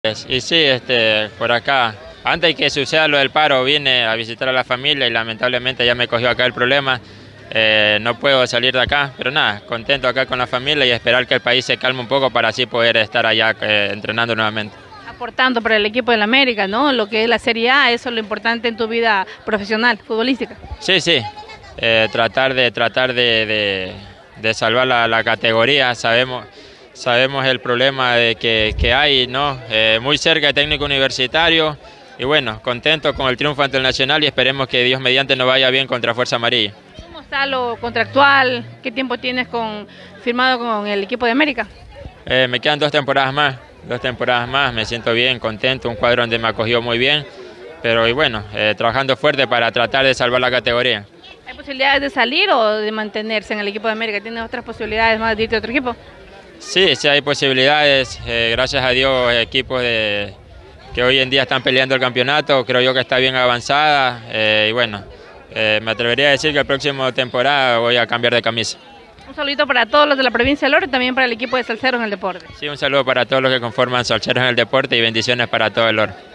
Y sí, por acá, antes que suceda lo del paro, vine a visitar a la familia y lamentablemente ya me cogió acá el problema. No puedo salir de acá, pero nada, contento acá con la familia y esperar que el país se calme un poco para así poder estar allá entrenando nuevamente. Aportando para el equipo del América, ¿no? Lo que es la Serie A, eso es lo importante en tu vida profesional, futbolística. Sí, sí, tratar de salvar la categoría. Sabemos el problema que hay, ¿no? Muy cerca de técnico universitario y bueno, contento con el triunfo ante el Nacional y esperemos que Dios mediante nos vaya bien contra Fuerza Amarilla. ¿Cómo está lo contractual? ¿Qué tiempo tienes firmado con el equipo de América? Me quedan 2 temporadas más, me siento bien, contento, un cuadro donde me acogió muy bien, pero y bueno, trabajando fuerte para tratar de salvar la categoría. ¿Hay posibilidades de salir o de mantenerse en el equipo de América? ¿Tienes otras posibilidades más de irte a otro equipo? Sí, sí hay posibilidades, gracias a Dios, equipos que hoy en día están peleando el campeonato, creo yo que está bien avanzada y bueno, me atrevería a decir que la próxima temporada voy a cambiar de camisa. Un saludito para todos los de la provincia del Oro y también para el equipo de Salceros en el Deporte. Sí, un saludo para todos los que conforman Salceros en el Deporte y bendiciones para todo el Oro.